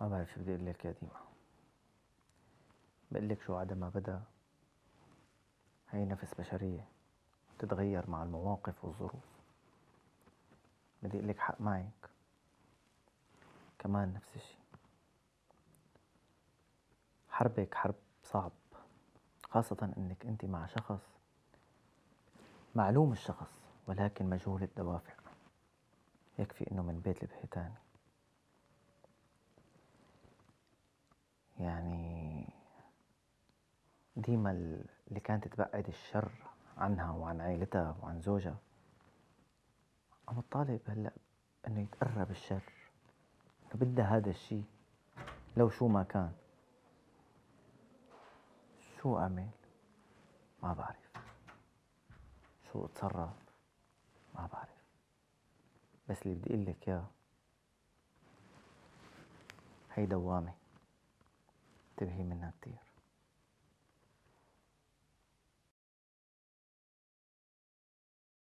ما بعرف شو بدي اقول لك يا ديما. بقول لك شو عدا ما بدا، هي نفس بشرية تتغير مع المواقف والظروف. بدي اقول لك حق معك كمان نفس الشي. حربك حرب صعب، خاصة انك انت مع شخص معلوم الشخص ولكن مجهول الدوافع. يكفي انه من بيت البهيتاني. يعني ديما اللي كانت تبعد الشر عنها وعن عائلتها وعن زوجها، عم تطالب هلأ انه يتقرب الشر، انه بدها هذا الشي لو شو ما كان. شو اعمل؟ ما بعرف. شو اتصرف؟ ما بعرف. بس اللي بدي اقول لك اياه، هي دوامة، انتبهي منها كتير.